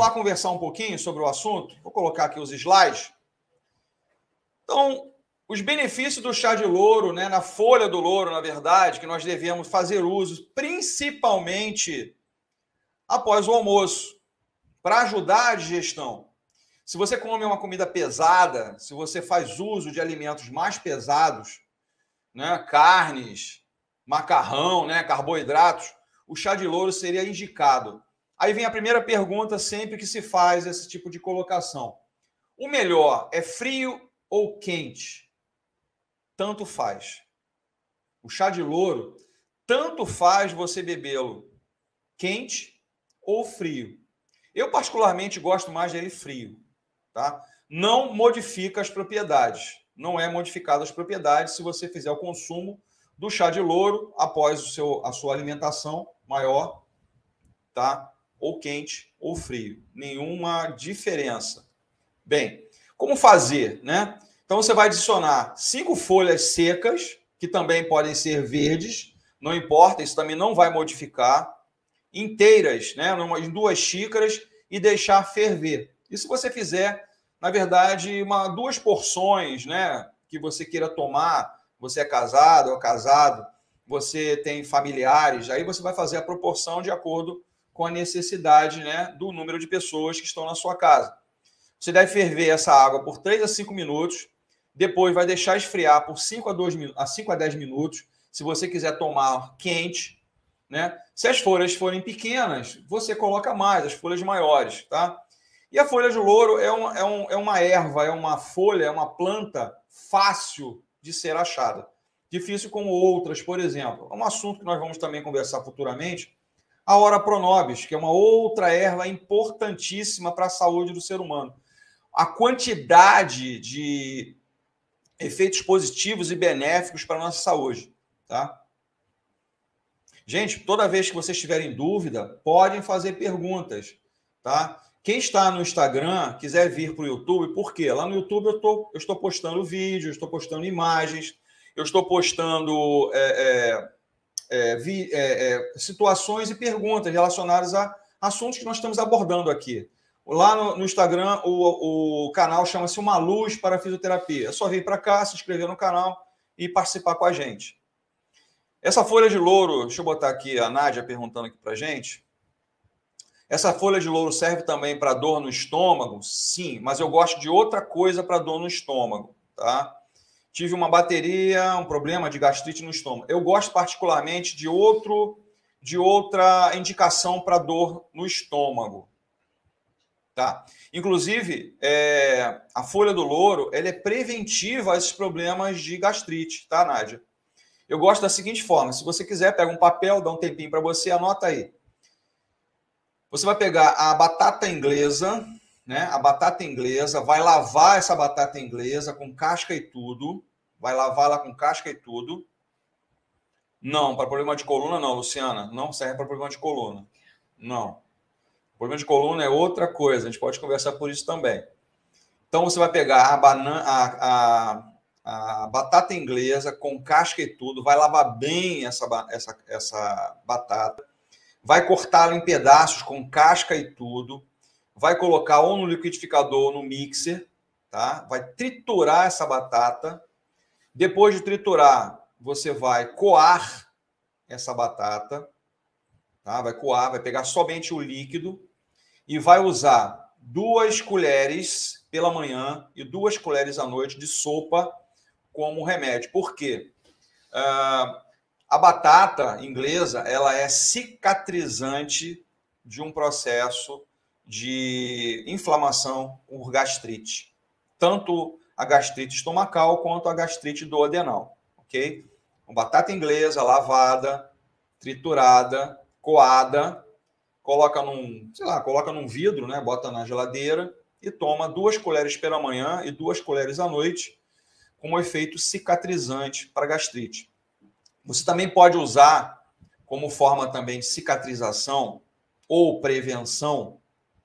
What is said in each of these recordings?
lá conversar um pouquinho sobre o assunto? Vou colocar aqui os slides. Então, os benefícios do chá de louro, né, na folha do louro, na verdade, que nós devemos fazer uso, principalmente após o almoço, para ajudar a digestão. Se você come uma comida pesada, se você faz uso de alimentos mais pesados, né, carnes, macarrão, né, carboidratos, o chá de louro seria indicado. Aí vem a primeira pergunta sempre que se faz esse tipo de colocação. O melhor é frio ou quente? Tanto faz. O chá de louro, tanto faz você bebê-lo quente ou frio. Eu, particularmente, gosto mais dele frio. Tá? Não modifica as propriedades. Não é modificado as propriedades se você fizer o consumo do chá de louro após a sua alimentação maior, tá? Ou quente ou frio. Nenhuma diferença. Bem, como fazer, né? Então você vai adicionar 5 folhas secas, que também podem ser verdes, não importa, isso também não vai modificar, inteiras, né? Em 2 xícaras e deixar ferver. E se você fizer, na verdade, 2 porções, né? Que você queira tomar, você é casado ou casado, você tem familiares, aí você vai fazer a proporção de acordo com a necessidade, né? Do número de pessoas que estão na sua casa. Você deve ferver essa água por 3 a 5 minutos, depois vai deixar esfriar por 5 a 10 minutos, se você quiser tomar quente, né? Se as folhas forem pequenas, você coloca mais, as folhas maiores, tá? E a folha de louro é uma erva, é uma folha, é uma planta fácil de ser achada. Difícil como outras, por exemplo. É um assunto que nós vamos também conversar futuramente. A Ora pronobis, que é uma outra erva importantíssima para a saúde do ser humano. A quantidade de efeitos positivos e benéficos para a nossa saúde, tá? Gente, toda vez que vocês tiverem dúvida, podem fazer perguntas, tá? Quem está no Instagram, quiser vir para o YouTube, por quê? Lá no YouTube eu estou postando vídeos, estou postando imagens, eu estou postando situações e perguntas relacionadas a assuntos que nós estamos abordando aqui. Lá no Instagram, o canal chama-se Uma Luz para a Fisioterapia. É só vir para cá, se inscrever no canal e participar com a gente. Essa folha de louro, deixa eu botar aqui a Nádia perguntando aqui para a gente. Essa folha de louro serve também para dor no estômago? Sim, mas eu gosto de outra coisa para dor no estômago, tá? Tive uma bateria, um problema de gastrite no estômago. Eu gosto particularmente de outra indicação para dor no estômago. Tá? Inclusive, a folha do louro ela é preventiva a esses problemas de gastrite, tá, Nádia? Eu gosto da seguinte forma, se você quiser, pega um papel, dá um tempinho para você, anota aí. Você vai pegar a batata inglesa, né? A batata inglesa, vai lavar essa batata inglesa com casca e tudo, vai lavar ela com casca e tudo. Não, para problema de coluna não, Luciana, não serve para problema de coluna. Não. Problema de coluna é outra coisa, a gente pode conversar por isso também. Então, você vai pegar a batata inglesa com casca e tudo, vai lavar bem essa batata, vai cortá-la em pedaços com casca e tudo, vai colocar ou no liquidificador ou no mixer, tá? Vai triturar essa batata. Depois de triturar, você vai coar essa batata, tá? Vai coar, vai pegar somente o líquido e vai usar 2 colheres pela manhã e 2 colheres à noite de sopa como remédio. Por quê? A batata inglesa ela é cicatrizante de um processo de inflamação por gastrite. Tanto a gastrite estomacal quanto a gastrite duodenal. Ok? Uma batata inglesa lavada, triturada, coada, coloca num vidro, né? Bota na geladeira e toma 2 colheres pela manhã e 2 colheres à noite, como efeito cicatrizante para gastrite. Você também pode usar como forma também de cicatrização ou prevenção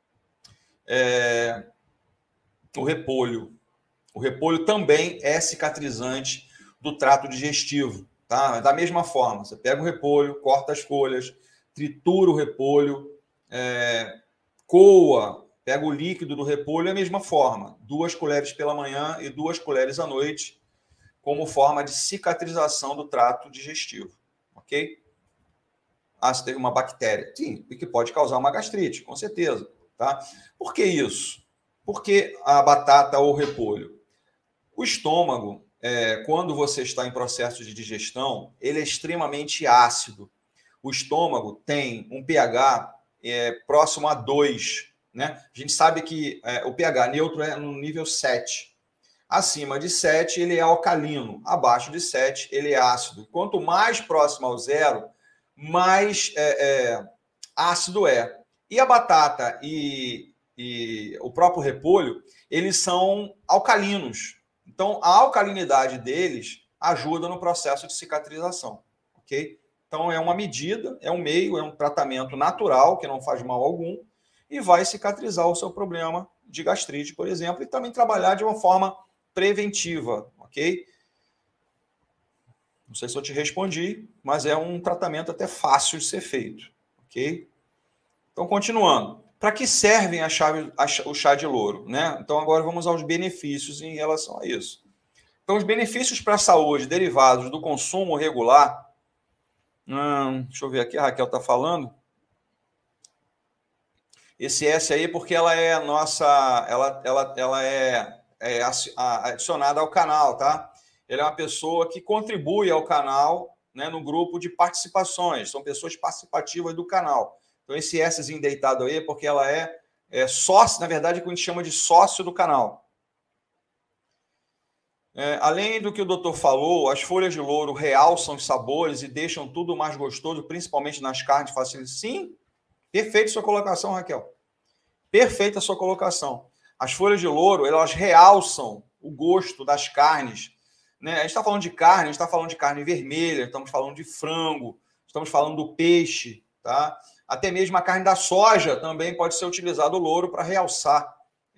o repolho. O repolho também é cicatrizante do trato digestivo, tá? Da mesma forma, você pega o repolho, corta as folhas, tritura o repolho, coa Pega o líquido do repolho da mesma forma, 2 colheres pela manhã e 2 colheres à noite, como forma de cicatrização do trato digestivo, ok? Ah, você teve uma bactéria. Sim, e que pode causar uma gastrite, com certeza, tá? Por que isso? Por que a batata ou o repolho? O estômago, quando você está em processo de digestão, ele é extremamente ácido. O estômago tem um pH próximo a 2, né? A gente sabe que o pH neutro é no nível 7. Acima de 7, ele é alcalino. Abaixo de 7, ele é ácido. Quanto mais próximo ao zero, mais ácido é. E a batata e o próprio repolho, eles são alcalinos. Então, a alcalinidade deles ajuda no processo de cicatrização, ok? Então, é uma medida, é um meio, é um tratamento natural, que não faz mal algum, e vai cicatrizar o seu problema de gastrite, por exemplo, e também trabalhar de uma forma preventiva, ok? Não sei se eu te respondi, mas é um tratamento até fácil de ser feito, ok? Então, continuando. Para que servem o chá de louro, né? Então, agora vamos aos benefícios em relação a isso. Então, os benefícios para a saúde derivados do consumo regular. Deixa eu ver aqui, a Raquel está falando. Esse S aí, porque ela é nossa, ela é adicionada ao canal, tá? Ele é uma pessoa que contribui ao canal, né, no grupo de participações. São pessoas participativas do canal. Então, esse Szinho deitado aí é porque ela é sócio, na verdade, é o que a gente chama de sócio do canal. Além do que o doutor falou, as folhas de louro realçam os sabores e deixam tudo mais gostoso, principalmente nas carnes facilitam. Sim, perfeita sua colocação, Raquel. Perfeita a sua colocação. As folhas de louro, elas realçam o gosto das carnes. Né? A gente está falando de carne, a gente está falando de carne vermelha, estamos falando de frango, estamos falando do peixe, tá? Até mesmo a carne da soja também pode ser utilizado o louro para realçar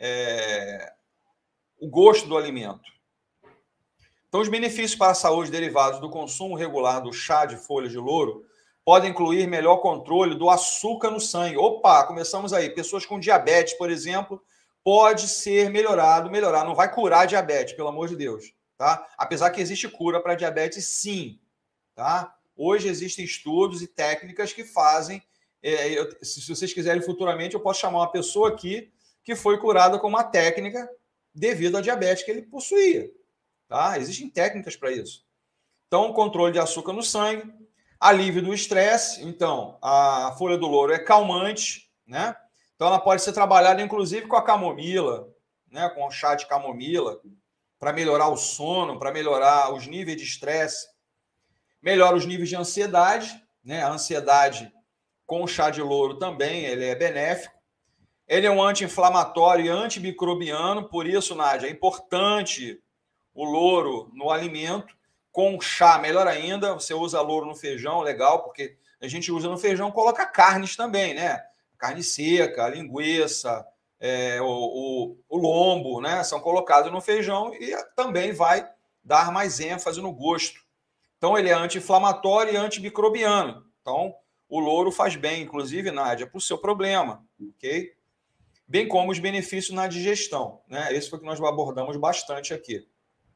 o gosto do alimento. Então, os benefícios para a saúde derivados do consumo regular do chá de folhas de louro podem incluir melhor controle do açúcar no sangue. Opa, começamos aí. Pessoas com diabetes, por exemplo, pode ser melhorar. Não vai curar a diabetes, pelo amor de Deus, tá? Apesar que existe cura para diabetes, sim, tá? Hoje existem estudos e técnicas que fazem. Se vocês quiserem futuramente, eu posso chamar uma pessoa aqui que foi curada com uma técnica devido à diabetes que ele possuía, tá? Existem técnicas para isso. Então, controle de açúcar no sangue, alívio do estresse. Então, a folha do louro é calmante, né? Então, ela pode ser trabalhada, inclusive, com a camomila, né? Com o chá de camomila, para melhorar o sono, para melhorar os níveis de estresse. Melhora os níveis de ansiedade, né? A ansiedade com o chá de louro também, ele é benéfico. Ele é um anti-inflamatório e antimicrobiano, por isso, Nádia, é importante o louro no alimento. Com chá, melhor ainda, você usa louro no feijão, legal, porque a gente usa no feijão, coloca carnes também, né? Carne seca, linguiça, o lombo, né? São colocados no feijão e também vai dar mais ênfase no gosto. Então, ele é anti-inflamatório e antimicrobiano. Então, o louro faz bem, inclusive, Nádia, para o seu problema, ok? Bem como os benefícios na digestão, né? Esse foi o que nós abordamos bastante aqui.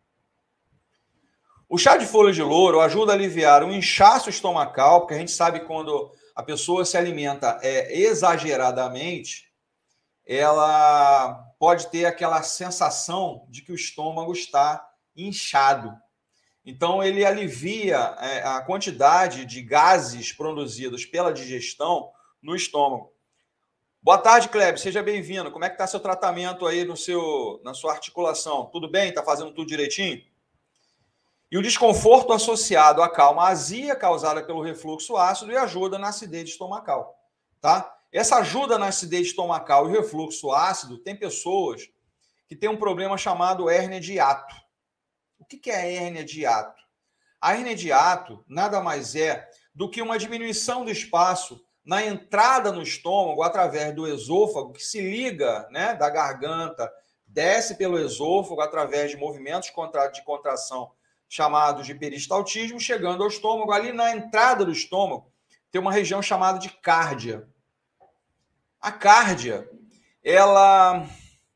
O chá de folha de louro ajuda a aliviar o inchaço estomacal, porque a gente sabe que quando a pessoa se alimenta exageradamente, ela pode ter aquela sensação de que o estômago está inchado. Então, ele alivia a quantidade de gases produzidos pela digestão no estômago. Boa tarde, Kleber. Seja bem-vindo. Como é que está seu tratamento aí na sua articulação? Tudo bem? Está fazendo tudo direitinho? E o desconforto associado à calma azia causada pelo refluxo ácido e ajuda na acidez estomacal, tá? Essa ajuda na acidez estomacal e refluxo ácido, tem pessoas que têm um problema chamado hérnia de hiato. O que é a hérnia de hiato? A hérnia de hiato nada mais é do que uma diminuição do espaço na entrada no estômago através do esôfago, que se liga, né, da garganta, desce pelo esôfago através de movimentos de contração chamados de peristaltismo, chegando ao estômago. Ali na entrada do estômago tem uma região chamada de cárdia. A cárdia, ela...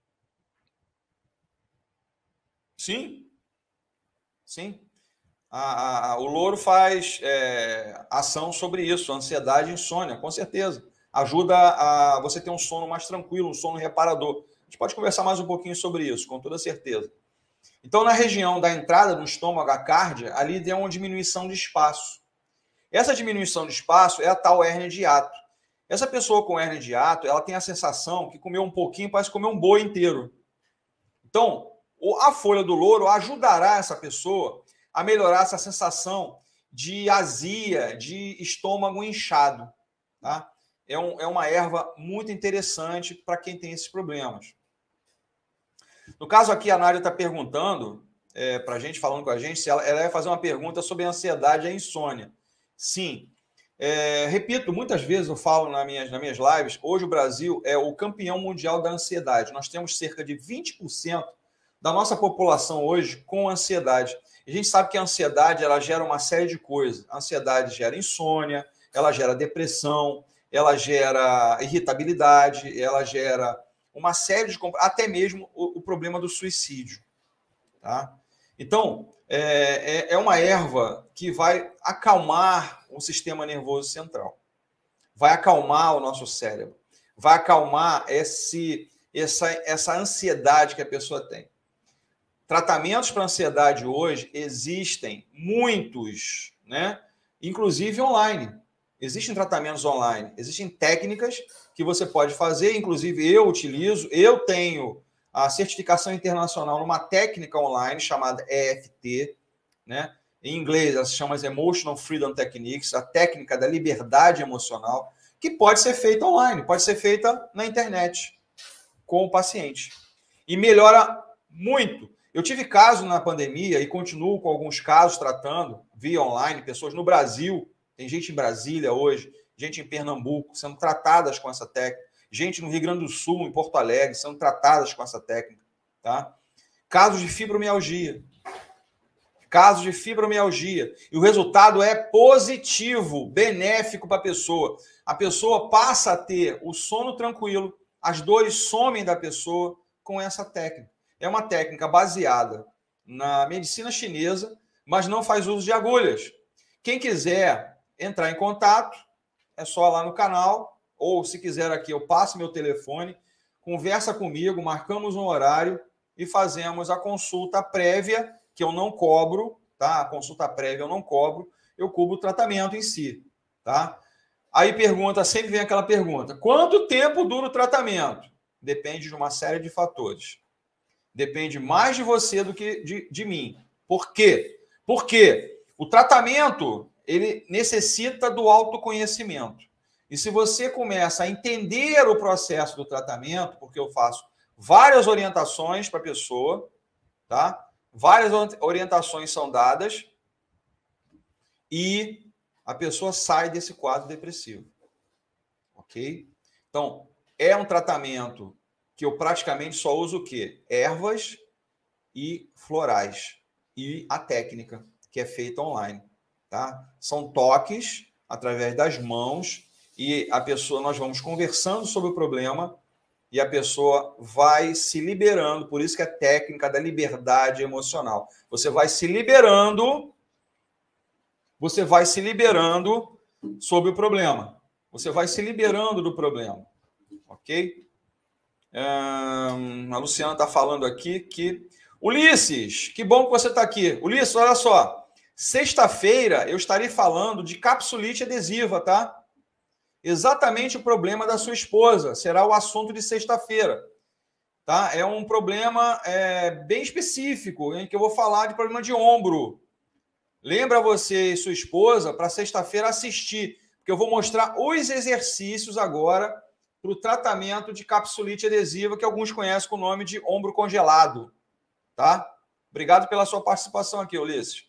Sim, sim. O louro faz ação sobre isso, ansiedade e insônia, com certeza. Ajuda a você ter um sono mais tranquilo, um sono reparador. A gente pode conversar mais um pouquinho sobre isso, com toda certeza. Então, na região da entrada do estômago, a cárdia, ali deu uma diminuição de espaço. Essa diminuição de espaço é a tal hérnia de hiato. Essa pessoa com hérnia de hiato, ela tem a sensação que comeu um pouquinho, parece comer um boi inteiro. Então, a folha do louro ajudará essa pessoa a melhorar essa sensação de azia, de estômago inchado. Tá? É uma erva muito interessante para quem tem esses problemas. No caso aqui, a Nádia está perguntando para a gente, falando com a gente, se ela vai fazer uma pergunta sobre a ansiedade e a insônia. Sim. Repito, muitas vezes eu falo nas minhas lives, hoje o Brasil é o campeão mundial da ansiedade. Nós temos cerca de 20% da nossa população hoje com ansiedade. A gente sabe que a ansiedade ela gera uma série de coisas. A ansiedade gera insônia, ela gera depressão, ela gera irritabilidade, ela gera uma série de... até mesmo o problema do suicídio. Tá? Então, é uma erva que vai acalmar o sistema nervoso central. Vai acalmar o nosso cérebro. Vai acalmar essa ansiedade que a pessoa tem. Tratamentos para ansiedade hoje existem muitos, né? Inclusive online. Existem tratamentos online, existem técnicas que você pode fazer, inclusive eu utilizo, eu tenho a certificação internacional numa técnica online chamada EFT, né? Em inglês ela se chama Emotional Freedom Techniques, a técnica da liberdade emocional, que pode ser feita online, pode ser feita na internet com o paciente. E melhora muito. Eu tive caso na pandemia e continuo com alguns casos tratando via online, pessoas no Brasil, tem gente em Brasília hoje, gente em Pernambuco sendo tratadas com essa técnica, gente no Rio Grande do Sul, em Porto Alegre, sendo tratadas com essa técnica. Tá? Casos de fibromialgia. Casos de fibromialgia. E o resultado é positivo, benéfico para a pessoa. A pessoa passa a ter o sono tranquilo, as dores somem da pessoa com essa técnica. É uma técnica baseada na medicina chinesa, mas não faz uso de agulhas. Quem quiser entrar em contato, é só lá no canal, ou se quiser aqui, eu passo meu telefone, conversa comigo, marcamos um horário e fazemos a consulta prévia, que eu não cobro, tá? A consulta prévia eu não cobro, eu cubro o tratamento em si, tá? Aí sempre vem aquela pergunta, quanto tempo dura o tratamento? Depende de uma série de fatores. Depende mais de você do que de mim. Por quê? Porque o tratamento ele necessita do autoconhecimento. E se você começa a entender o processo do tratamento, porque eu faço várias orientações para a pessoa, tá? Várias orientações são dadas e a pessoa sai desse quadro depressivo. Ok? Então, é um tratamento que eu praticamente só uso o quê? Ervas e florais. E a técnica, que é feita online. Tá? São toques através das mãos e a pessoa, nós vamos conversando sobre o problema e a pessoa vai se liberando, por isso que é a técnica da liberdade emocional. Você vai se liberando sobre o problema. Você vai se liberando do problema. Ok? A Luciana está falando aqui que... Ulisses, que bom que você está aqui. Ulisses, olha só. Sexta-feira eu estarei falando de capsulite adesiva, tá? Exatamente o problema da sua esposa. Será o assunto de sexta-feira. Tá? É um problema bem específico, em que eu vou falar de problema de ombro. Lembra você e sua esposa para sexta-feira assistir, porque eu vou mostrar os exercícios agora para o tratamento de capsulite adesiva, que alguns conhecem com o nome de ombro congelado. Tá? Obrigado pela sua participação aqui, Ulisses.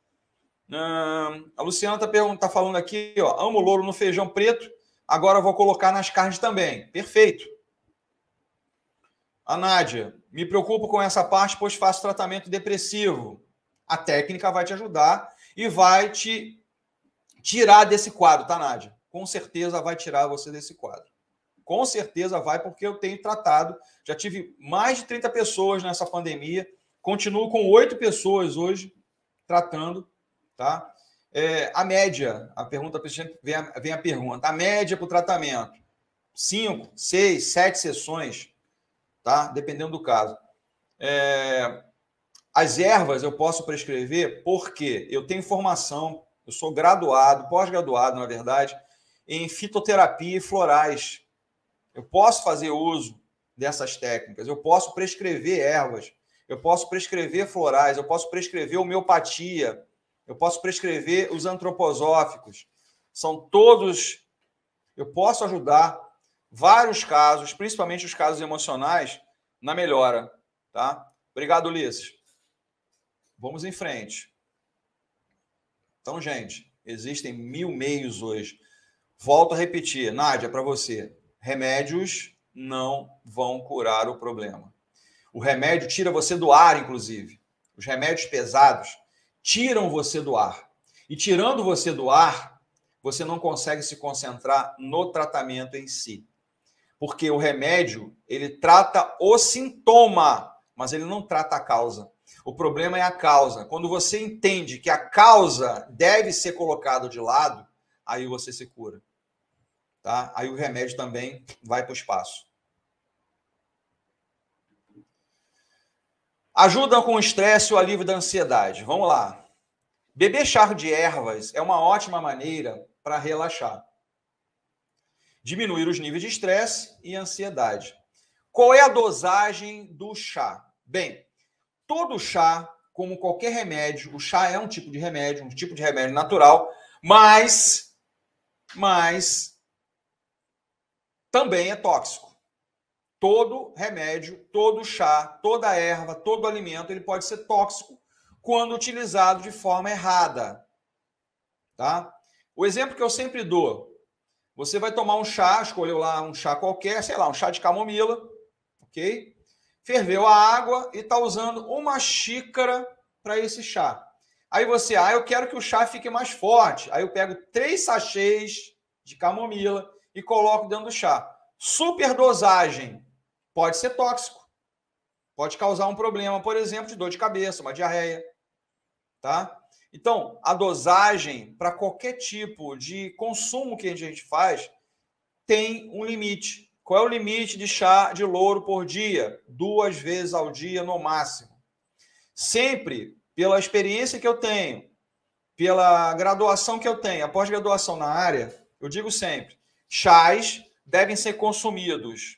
A Luciana está falando aqui, ó, amo louro no feijão preto, agora eu vou colocar nas carnes também. Perfeito. A Nádia, me preocupo com essa parte, pois faço tratamento depressivo. A técnica vai te ajudar e vai te tirar desse quadro, tá, Nádia? Com certeza vai tirar você desse quadro. Com certeza vai, porque eu tenho tratado, já tive mais de 30 pessoas nessa pandemia, continuo com 8 pessoas hoje tratando, tá? A média, a pergunta, vem a pergunta, a média para o tratamento, 5, 6, 7 sessões, tá? Dependendo do caso. As ervas eu posso prescrever porque eu tenho formação, eu sou graduado, pós-graduado, na verdade, em fitoterapia e florais. Eu posso fazer uso dessas técnicas, eu posso prescrever ervas, eu posso prescrever florais, eu posso prescrever homeopatia, eu posso prescrever os antroposóficos. São todos... Eu posso ajudar vários casos, principalmente os casos emocionais, na melhora. Tá? Obrigado, Ulisses. Vamos em frente. Então, gente, existem 1000 meios hoje. Volto a repetir, Nádia, para você. Remédios não vão curar o problema. O remédio tira você do ar, inclusive. Os remédios pesados tiram você do ar. E tirando você do ar, você não consegue se concentrar no tratamento em si. Porque o remédio, ele trata o sintoma, mas ele não trata a causa. O problema é a causa. Quando você entende que a causa deve ser colocada de lado, aí você se cura. Tá? Aí o remédio também vai para o espaço. Ajudam com o estresse e o alívio da ansiedade. Vamos lá. Beber chá de ervas é uma ótima maneira para relaxar. Diminuir os níveis de estresse e ansiedade. Qual é a dosagem do chá? Bem, todo chá, como qualquer remédio, o chá é um tipo de remédio natural, mas também é tóxico. Todo remédio, todo chá, toda erva, todo alimento, ele pode ser tóxico quando utilizado de forma errada. Tá? O exemplo que eu sempre dou, você vai tomar um chá, escolheu lá um chá qualquer, sei lá, um chá de camomila, ok? Ferveu a água e está usando uma xícara para esse chá. Aí você, eu quero que o chá fique mais forte. Aí eu pego 3 sachês de camomila e coloco dentro do chá. Superdosagem pode ser tóxico. Pode causar um problema, por exemplo, de dor de cabeça, uma diarreia. Tá? Então, a dosagem para qualquer tipo de consumo que a gente faz tem um limite. Qual é o limite de chá de louro por dia? 2 vezes ao dia no máximo. Sempre, pela experiência que eu tenho, pela graduação que eu tenho, a pós-graduação na área, eu digo sempre, chás devem ser consumidos.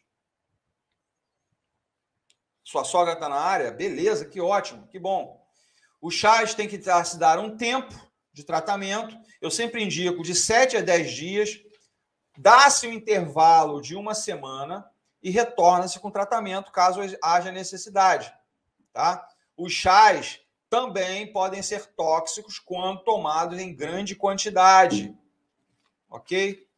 Sua sogra está na área? Beleza, que ótimo, que bom. Os chás têm que se dar um tempo de tratamento. Eu sempre indico de 7 a 10 dias, dá-se um intervalo de 1 semana e retorna-se com tratamento caso haja necessidade. Tá? Os chás também podem ser tóxicos quando tomados em grande quantidade. Ok?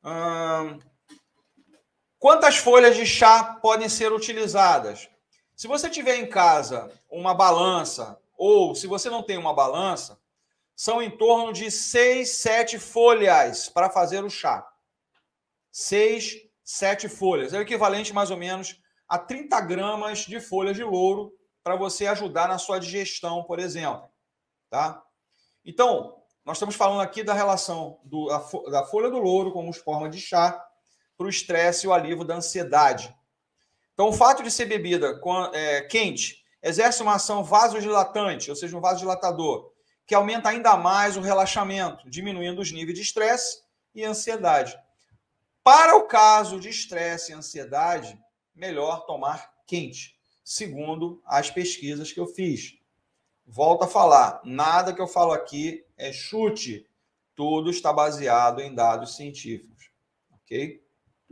Quantas folhas de chá podem ser utilizadas? Se você tiver em casa uma balança, ou se você não tem uma balança, são em torno de 6, 7 folhas para fazer o chá. 6, 7 folhas. É o equivalente mais ou menos a 30 gramas de folha de louro para você ajudar na sua digestão, por exemplo. Tá? Então, nós estamos falando aqui da relação da folha do louro como forma de chá para o estresse e o alívio da ansiedade. Então, o fato de ser bebida quente exerce uma ação vasodilatante, ou seja, um vasodilatador, que aumenta ainda mais o relaxamento, diminuindo os níveis de estresse e ansiedade. Para o caso de estresse e ansiedade, melhor tomar quente, segundo as pesquisas que eu fiz. Volto a falar, nada que eu falo aqui é chute, tudo está baseado em dados científicos, ok?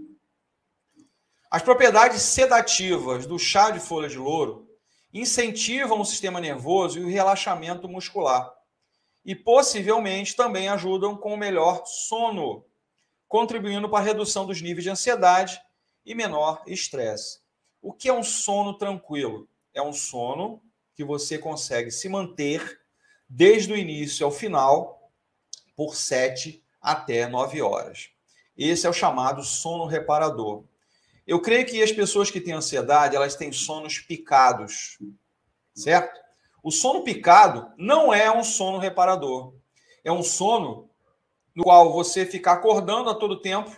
As propriedades sedativas do chá de folha de louro incentivam o sistema nervoso e o relaxamento muscular e possivelmente também ajudam com o melhor sono, contribuindo para a redução dos níveis de ansiedade e menor estresse. O que é um sono tranquilo? É um sono que você consegue se manter desde o início ao final por 7 até 9 horas. Esse é o chamado sono reparador. Eu creio que as pessoas que têm ansiedade, elas têm sonos picados, certo? O sono picado não é um sono reparador. É um sono no qual você fica acordando a todo tempo.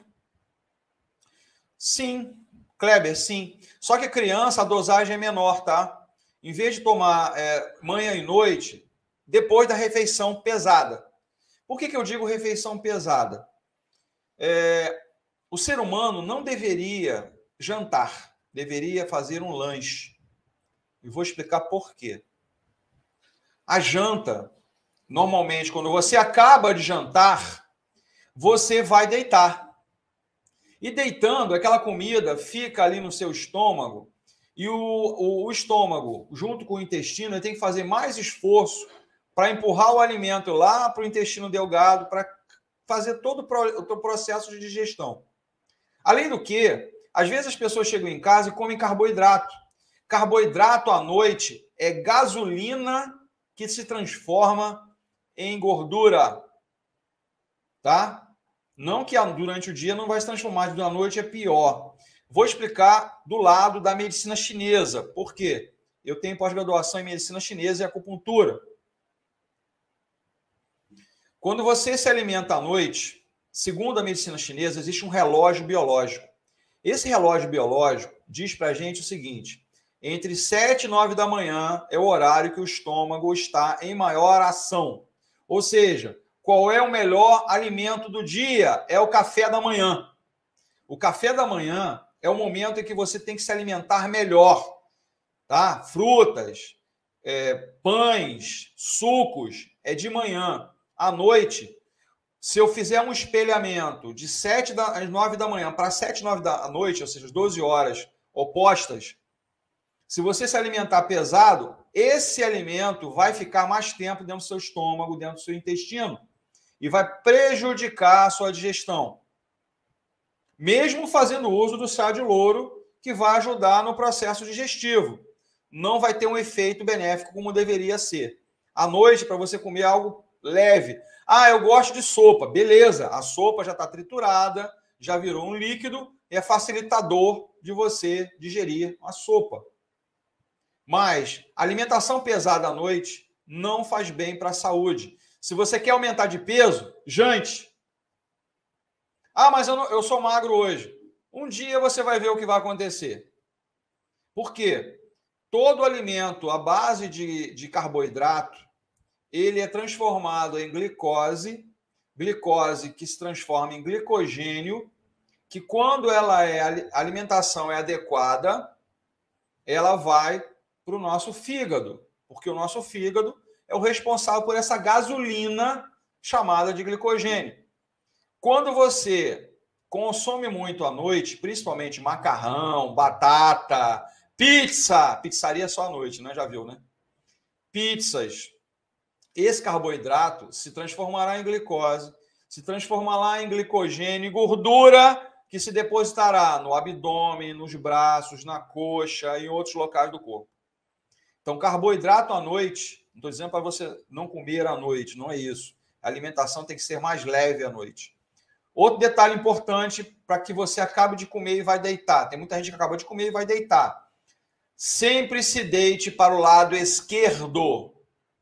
Sim, Kleber, sim. Só que a criança, a dosagem é menor, tá? Em vez de tomar manhã e noite, depois da refeição pesada. Por que eu digo refeição pesada? O ser humano não deveria jantar, deveria fazer um lanche. E vou explicar por quê. A janta, normalmente, quando você acaba de jantar, você vai deitar. E deitando, aquela comida fica ali no seu estômago, e o estômago, junto com o intestino, ele tem que fazer mais esforço para empurrar o alimento lá para o intestino delgado, para fazer todo o processo de digestão. Além do que, às vezes as pessoas chegam em casa e comem carboidrato. Carboidrato à noite é gasolina que se transforma em gordura, tá? Não que durante o dia não vai se transformar, durante a noite é pior. Vou explicar do lado da medicina chinesa. Por quê? Eu tenho pós-graduação em medicina chinesa e acupuntura. Quando você se alimenta à noite, segundo a medicina chinesa, existe um relógio biológico. Esse relógio biológico diz para a gente o seguinte: entre 7 e 9 da manhã é o horário que o estômago está em maior ação. Ou seja, qual é o melhor alimento do dia? É o café da manhã. O café da manhã é o momento em que você tem que se alimentar melhor, tá? Frutas, pães, sucos, é de manhã. À noite, se eu fizer um espelhamento de 7 às 9 da manhã para 7 e 9 da noite, ou seja, 12 horas opostas, se você se alimentar pesado, esse alimento vai ficar mais tempo dentro do seu estômago, dentro do seu intestino, e vai prejudicar a sua digestão. Mesmo fazendo uso do chá de louro, que vai ajudar no processo digestivo. Não vai ter um efeito benéfico como deveria ser. À noite, para você comer algo leve. Eu gosto de sopa. Beleza, a sopa já está triturada, já virou um líquido, é facilitador de você digerir a sopa. Mas alimentação pesada à noite não faz bem para a saúde. Se você quer aumentar de peso, jante. Mas eu sou magro hoje. Um dia você vai ver o que vai acontecer. Por quê? Todo alimento à base de carboidrato, ele é transformado em glicose que se transforma em glicogênio, que quando a alimentação é adequada, ela vai para o nosso fígado, porque o nosso fígado é o responsável por essa gasolina chamada de glicogênio. Quando você consome muito à noite, principalmente macarrão, batata, pizzaria só à noite, né? Já viu, né? Pizzas, esse carboidrato se transformará em glicose, se transformará em glicogênio e gordura que se depositará no abdômen, nos braços, na coxa e em outros locais do corpo. Então, carboidrato à noite, não estou dizendo para você não comer à noite, não é isso. A alimentação tem que ser mais leve à noite. Outro detalhe importante para que você acabe de comer e vai deitar. Tem muita gente que acabou de comer e vai deitar. Sempre se deite para o lado esquerdo.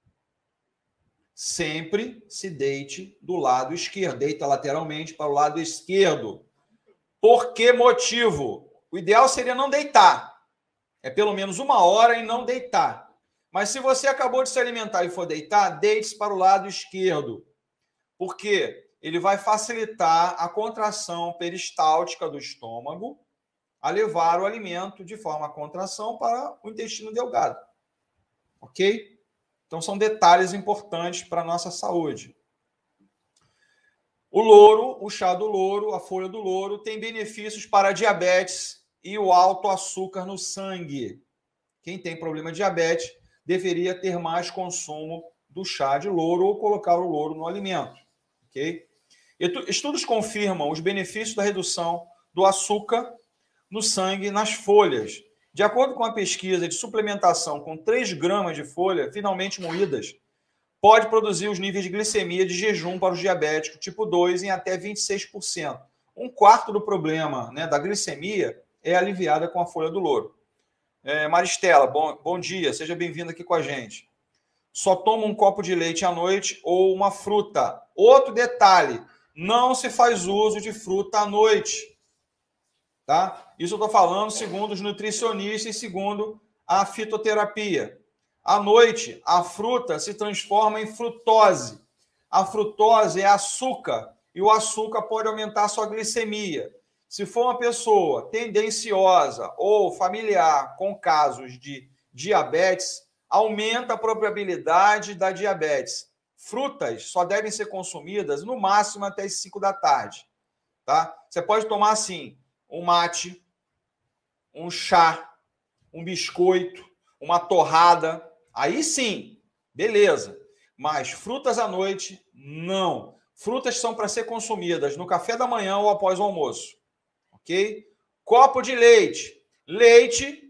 Sempre se deite do lado esquerdo. Deita lateralmente para o lado esquerdo. Por que motivo? O ideal seria não deitar. É pelo menos 1 hora e não deitar. Mas se você acabou de se alimentar e for deitar, deite-se para o lado esquerdo. Por quê? Ele vai facilitar a contração peristáltica do estômago a levar o alimento de forma a contração para o intestino delgado. Ok? Então, são detalhes importantes para a nossa saúde. O louro, o chá do louro, a folha do louro, tem benefícios para a diabetes e o alto açúcar no sangue. Quem tem problema de diabetes deveria ter mais consumo do chá de louro ou colocar o louro no alimento. Ok? Estudos confirmam os benefícios da redução do açúcar no sangue nas folhas. De acordo com a pesquisa de suplementação com 3 gramas de folha finalmente moídas, pode produzir os níveis de glicemia de jejum para os diabéticos tipo 2 em até 26%. um quarto do problema, né, da glicemia é aliviada com a folha do louro. Maristela, bom dia, seja bem-vinda aqui com a gente. Só toma um copo de leite à noite ou uma fruta. Outro detalhe, não se faz uso de fruta à noite. Tá? Isso eu estou falando segundo os nutricionistas e segundo a fitoterapia. À noite, a fruta se transforma em frutose. A frutose é açúcar e o açúcar pode aumentar a sua glicemia. Se for uma pessoa tendenciosa ou familiar com casos de diabetes, aumenta a probabilidade da diabetes. Frutas só devem ser consumidas no máximo até as 5 da tarde. Tá? Você pode tomar assim, um mate, um chá, um biscoito, uma torrada. Aí sim, beleza. Mas frutas à noite, não. Frutas são para ser consumidas no café da manhã ou após o almoço. Ok? Copo de leite. Leite,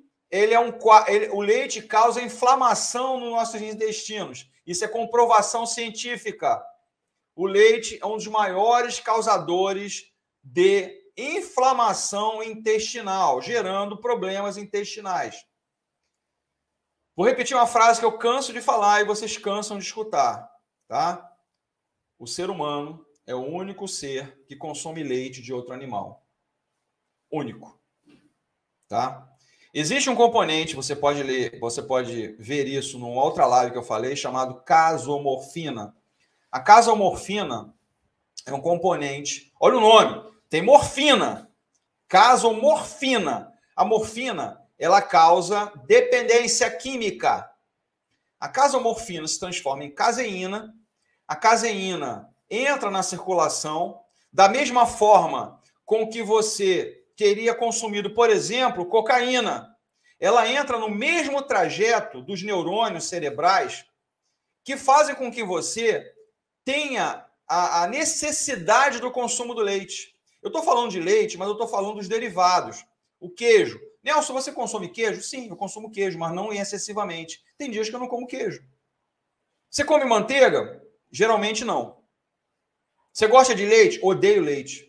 o leite causa inflamação nos nossos intestinos. Isso é comprovação científica. O leite é um dos maiores causadores de inflamação intestinal, gerando problemas intestinais. Vou repetir uma frase que eu canso de falar e vocês cansam de escutar, tá? O ser humano é o único ser que consome leite de outro animal. Único, tá? Existe um componente, você pode ver isso numa outra live que eu falei, chamado casomorfina. A casomorfina é um componente, olha o nome, tem morfina, casomorfina. A morfina, ela causa dependência química. A casomorfina se transforma em caseína, a caseína entra na circulação, da mesma forma com que você teria consumido, por exemplo, cocaína. Ela entra no mesmo trajeto dos neurônios cerebrais que fazem com que você tenha a necessidade do consumo do leite. Eu estou falando de leite, mas eu estou falando dos derivados. O queijo. Nelson, você consome queijo? Sim, eu consumo queijo, mas não excessivamente. Tem dias que eu não como queijo. Você come manteiga? Geralmente não. Você gosta de leite? Odeio leite.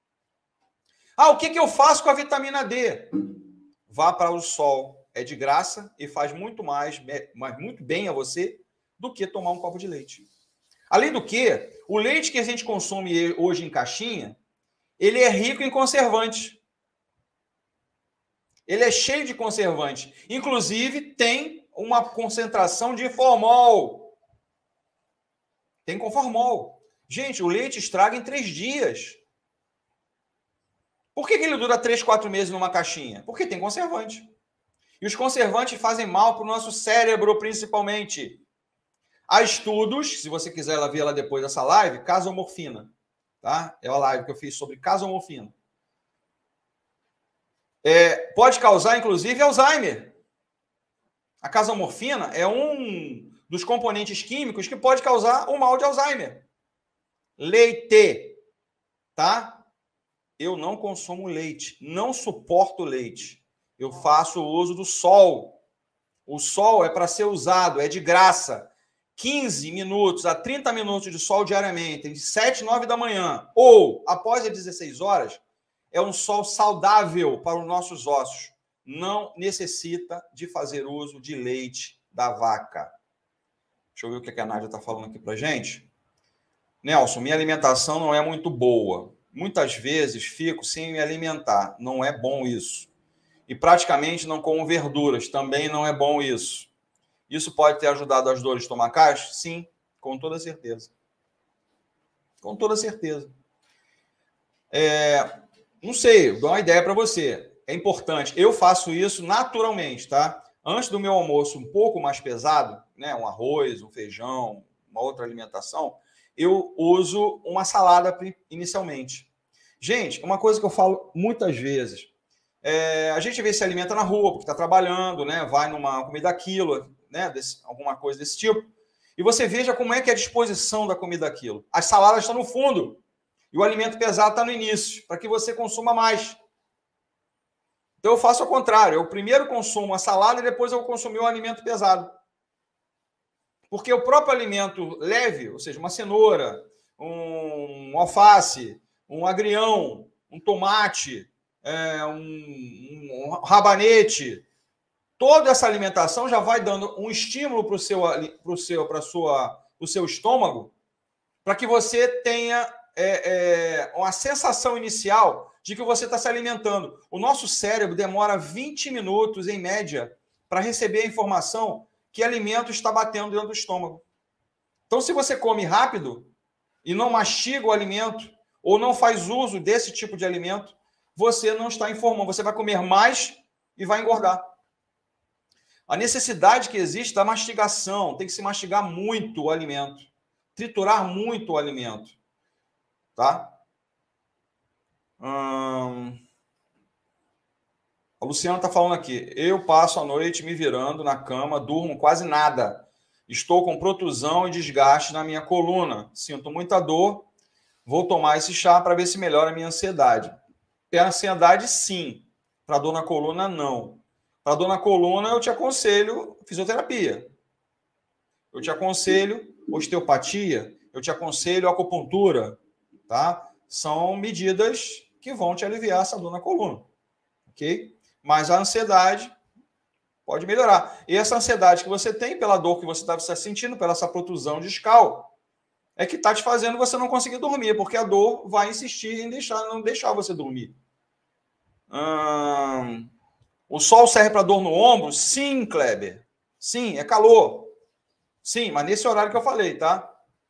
Ah, o que eu faço com a vitamina D? Vá para o sol. É de graça e faz muito muito bem a você do que tomar um copo de leite. Além do que, o leite que a gente consome hoje em caixinha, ele é rico em conservantes. Ele é cheio de conservantes. Inclusive, tem uma concentração de formol. Tem com formol. Gente, o leite estraga em 3 dias. Por que ele dura 3, 4 meses numa caixinha? Porque tem conservante. E os conservantes fazem mal para o nosso cérebro, principalmente. Há estudos, se você quiser ver ela depois dessa live, casomorfina. Tá? É a live que eu fiz sobre casomorfina. Pode causar, inclusive, Alzheimer. A casomorfina é um dos componentes químicos que pode causar o mal de Alzheimer. Leite. Tá? Eu não consumo leite, não suporto leite. Eu faço uso do sol. O sol é para ser usado, é de graça. 15 minutos a 30 minutos de sol diariamente, de 7 e 9 da manhã, ou após as 16 horas, é um sol saudável para os nossos ossos. Não necessita de fazer uso de leite da vaca. Deixa eu ver o que a Nádia está falando aqui para a gente. Nelson, minha alimentação não é muito boa. Muitas vezes fico sem me alimentar. Não é bom isso. E praticamente não como verduras. Também não é bom isso. Isso pode ter ajudado as dores estomacais? Sim, com toda certeza. Com toda certeza. Não sei, eu dou uma ideia para você. É importante. Eu faço isso naturalmente, tá? Antes do meu almoço um pouco mais pesado, né? Um arroz, um feijão, uma outra alimentação, eu uso uma salada inicialmente. Gente, uma coisa que eu falo muitas vezes, a gente vê se alimenta na rua, porque está trabalhando, né? Vai numa comida quilo, né? Alguma coisa desse tipo, e você veja como é que é a disposição da comida quilo. As saladas estão no fundo e o alimento pesado está no início, para que você consuma mais. Então eu faço ao contrário, eu primeiro consumo a salada e depois eu consumo o alimento pesado. Porque o próprio alimento leve, ou seja, uma cenoura, um alface, um agrião, um tomate, um rabanete. Toda essa alimentação já vai dando um estímulo para o seu estômago, para que você tenha uma sensação inicial de que você está se alimentando. O nosso cérebro demora 20 minutos, em média, para receber a informação que alimento está batendo dentro do estômago. Então, se você come rápido e não mastiga o alimento, ou não faz uso desse tipo de alimento, você não está informando. Você vai comer mais e vai engordar. A necessidade que existe da mastigação, tem que se mastigar muito o alimento, triturar muito o alimento, tá? A Luciana está falando aqui, eu passo a noite me virando na cama, durmo quase nada, estou com protusão e desgaste na minha coluna, sinto muita dor, vou tomar esse chá para ver se melhora a minha ansiedade. Para ansiedade, sim, para dor na coluna, não. Para dor na coluna, eu te aconselho fisioterapia. Eu te aconselho osteopatia. Eu te aconselho acupuntura. Tá? São medidas que vão te aliviar essa dor na coluna. Ok? Mas a ansiedade pode melhorar. E essa ansiedade que você tem pela dor que você está sentindo, pela essa protusão discal, é que está te fazendo você não conseguir dormir, porque a dor vai insistir em não deixar você dormir. O sol serve para dor no ombro? Sim, Kleber. Sim, é calor. Sim, mas nesse horário que eu falei, tá?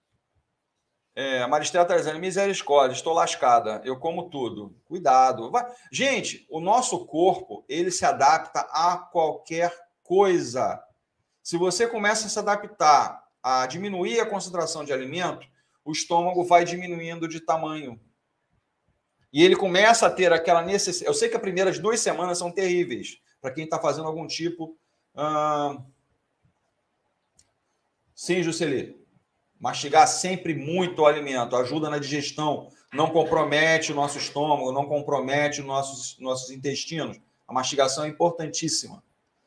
A Maristela está dizendo, misericórdia, estou lascada, eu como tudo. Cuidado. Gente, o nosso corpo, ele se adapta a qualquer coisa. Se você começa a se adaptar a diminuir a concentração de alimento, o estômago vai diminuindo de tamanho. E ele começa a ter aquela necessidade. Eu sei que as primeiras 2 semanas são terríveis para quem está fazendo algum tipo. Sim, Jusceli. Mastigar sempre muito o alimento, ajuda na digestão, não compromete o nosso estômago, não compromete os nossos intestinos. A mastigação é importantíssima.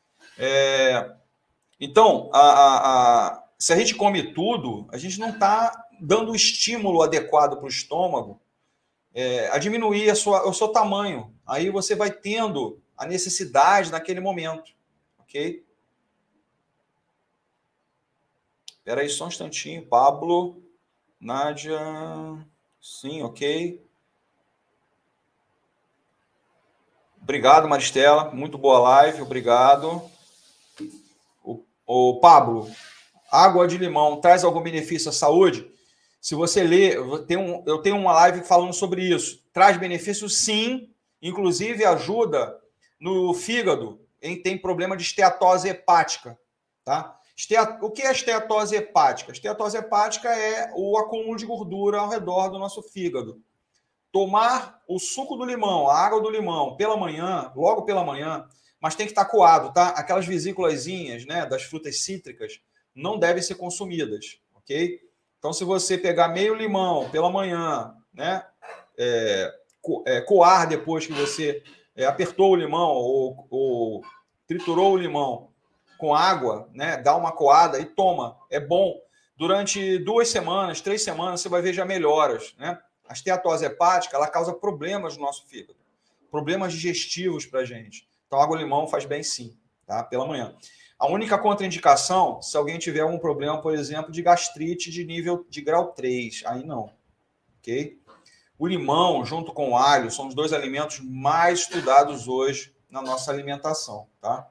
Então, se a gente come tudo, a gente não está dando o estímulo adequado para o estômago a diminuir o seu tamanho. Aí você vai tendo a necessidade naquele momento. Ok? Espera aí só um instantinho. Pablo, Nádia... Sim, ok. Obrigado, Maristela. Muito boa live. Obrigado. O Pablo, água de limão traz algum benefício à saúde? Se você ler, eu tenho uma live falando sobre isso. Traz benefício, sim. Inclusive, ajuda no fígado. Tem problema de esteatose hepática. Tá? O que é esteatose hepática? Esteatose hepática é o acúmulo de gordura ao redor do nosso fígado. Tomar o suco do limão, a água do limão, pela manhã, logo pela manhã, mas tem que estar coado, tá? Aquelas vesículazinhas, né, das frutas cítricas não devem ser consumidas, ok? Então, se você pegar meio limão pela manhã, né, coar depois que você apertou o limão ou triturou o limão com água, né, dá uma coada e toma, é bom. Durante 2 semanas, 3 semanas, você vai ver já melhoras, né? A esteatose hepática, ela causa problemas no nosso fígado, problemas digestivos para a gente. Então, água-limão faz bem sim, tá? Pela manhã. A única contraindicação, se alguém tiver algum problema, por exemplo, de gastrite de nível de grau 3, aí não, ok? O limão, junto com o alho, são os 2 alimentos mais estudados hoje na nossa alimentação, tá?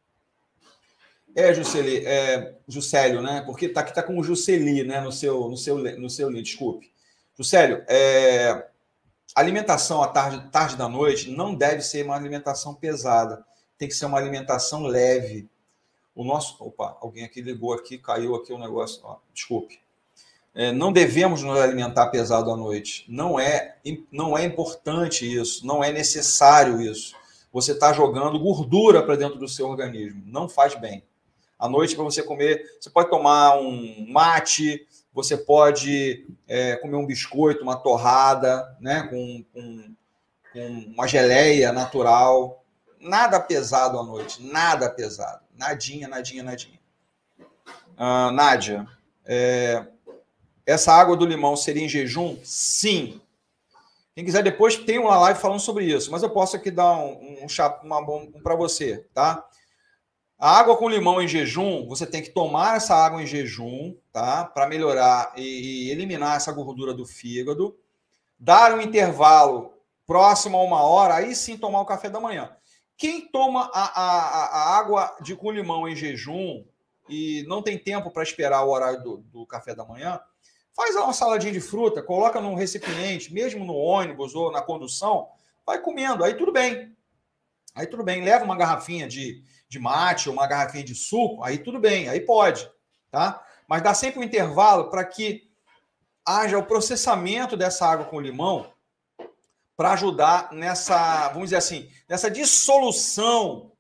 Jusceli, Juscelio, né? Porque aqui tá com o Jusceli, né? No seu link, desculpe. Juscelio, alimentação à tarde da noite não deve ser uma alimentação pesada. Tem que ser uma alimentação leve. Opa, alguém aqui ligou aqui, caiu aqui um negócio. Ó, desculpe. Não devemos nos alimentar pesado à noite. Não é importante isso. Não é necessário isso. Você está jogando gordura para dentro do seu organismo. Não faz bem. À noite, para você comer, você pode tomar um mate, você pode comer um biscoito, uma torrada, né, com uma geleia natural. Nada pesado à noite, nada pesado. Nadinha, nadinha, nadinha. Nádia, essa água do limão seria em jejum? Sim. Quem quiser depois tem uma live falando sobre isso, mas eu posso aqui dar um para você, tá? A água com limão em jejum, você tem que tomar essa água em jejum, tá? Para melhorar e eliminar essa gordura do fígado. Dar um intervalo próximo a 1 hora, aí sim tomar o café da manhã. Quem toma a água com limão em jejum e não tem tempo para esperar o horário do café da manhã, faz uma saladinha de fruta, coloca num recipiente, mesmo no ônibus ou na condução, vai comendo, aí tudo bem. Aí tudo bem, leva uma garrafinha de mate ou uma garrafinha de suco, aí tudo bem, aí pode, tá? Mas dá sempre um intervalo para que haja o processamento dessa água com limão para ajudar nessa, vamos dizer assim, nessa dissolução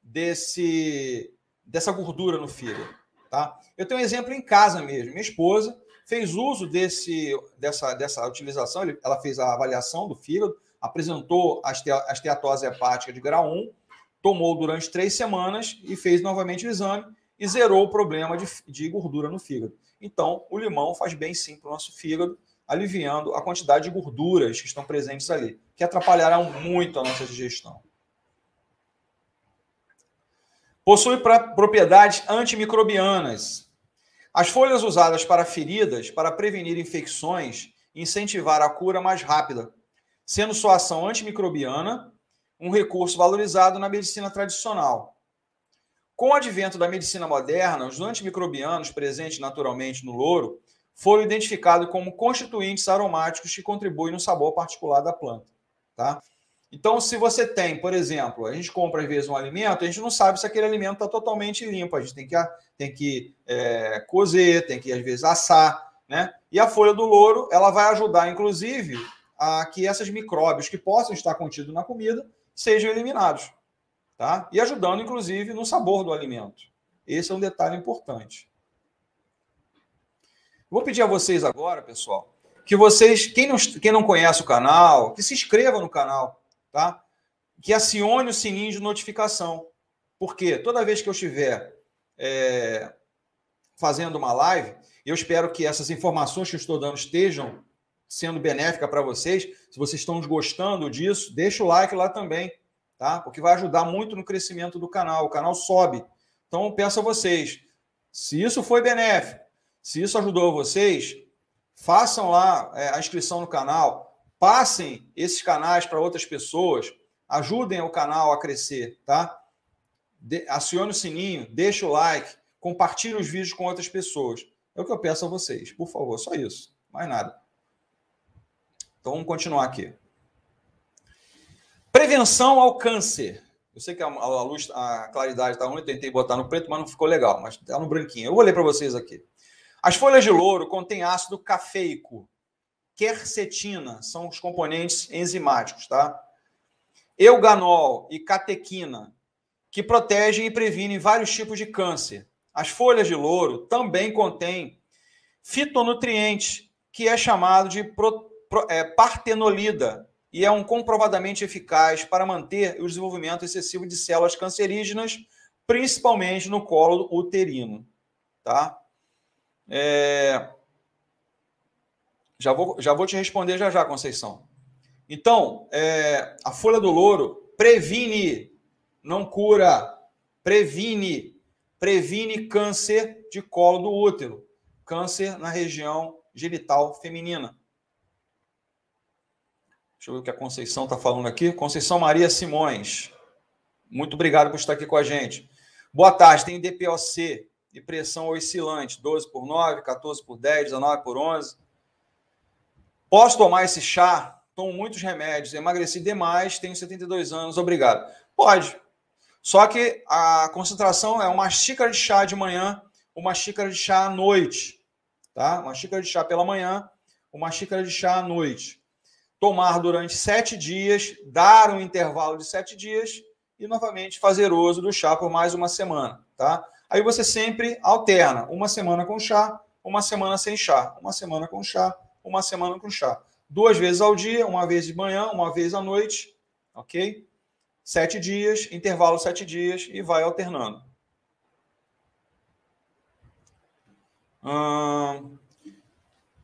dessa gordura no fígado, tá? Eu tenho um exemplo em casa mesmo. Minha esposa fez uso dessa utilização, ela fez a avaliação do fígado, apresentou a esteatose hepática de grau 1, tomou durante 3 semanas e fez novamente o exame e zerou o problema de gordura no fígado. Então, o limão faz bem sim para o nosso fígado, aliviando a quantidade de gorduras que estão presentes ali, que atrapalharão muito a nossa digestão. Possui propriedades antimicrobianas. As folhas usadas para feridas, para prevenir infecções e incentivar a cura mais rápida, sendo sua ação antimicrobiana um recurso valorizado na medicina tradicional. Com o advento da medicina moderna, os antimicrobianos presentes naturalmente no louro foram identificados como constituintes aromáticos que contribuem no sabor particular da planta. Tá? Então, se você tem, por exemplo, a gente compra às vezes um alimento, a gente não sabe se aquele alimento está totalmente limpo, a gente tem que cozer, tem que às vezes assar, né? E a folha do louro, ela vai ajudar, inclusive, a que esses micróbios que possam estar contidos na comida sejam eliminados, tá? E ajudando, inclusive, no sabor do alimento. Esse é um detalhe importante. Vou pedir a vocês agora, pessoal, que vocês, quem não conhece o canal, que se inscreva no canal, tá? Que acione o sininho de notificação. Porque toda vez que eu estiver fazendo uma live, eu espero que essas informações que eu estou dando estejam sendo benéficas para vocês. Se vocês estão gostando disso, deixa o like lá também, tá? Porque vai ajudar muito no crescimento do canal. O canal sobe. Então, eu peço a vocês, se isso foi benéfico, se isso ajudou vocês, façam lá a inscrição no canal, passem esses canais para outras pessoas, ajudem o canal a crescer, tá? Acione o sininho, deixe o like, compartilhe os vídeos com outras pessoas. É o que eu peço a vocês, por favor, só isso, mais nada. Então, vamos continuar aqui. Prevenção ao câncer. Eu sei que a luz, a claridade está ruim, eu tentei botar no preto, mas não ficou legal, mas está no branquinho. Eu vou ler para vocês aqui. As folhas de louro contêm ácido cafeico, quercetina, são os componentes enzimáticos, tá? Euganol e catequina, que protegem e previnem vários tipos de câncer. As folhas de louro também contêm fitonutriente, que é chamado de partenolida, e é um comprovadamente eficaz para manter o desenvolvimento excessivo de células cancerígenas, principalmente no colo uterino, tá? Já vou te responder já, Conceição. Então, a folha do louro previne, não cura, previne câncer de colo do útero, câncer na região genital feminina. Deixa eu ver o que a Conceição está falando aqui. Conceição Maria Simões, muito obrigado por estar aqui com a gente. Boa tarde, tem DPOC e pressão oscilante, 12/9, 14/10, 19/11. Posso tomar esse chá? Tomo muitos remédios, emagreci demais, tenho 72 anos, obrigado. Pode. Só que a concentração é 1 xícara de chá de manhã, 1 xícara de chá à noite. Tá? 1 xícara de chá pela manhã, 1 xícara de chá à noite. Tomar durante 7 dias, dar um intervalo de 7 dias e novamente fazer uso do chá por mais 1 semana. Tá? Aí você sempre alterna, 1 semana com chá, 1 semana sem chá, 1 semana com chá, 1 semana com chá. 2 vezes ao dia, 1 vez de manhã, 1 vez à noite, ok? 7 dias, intervalo 7 dias e vai alternando.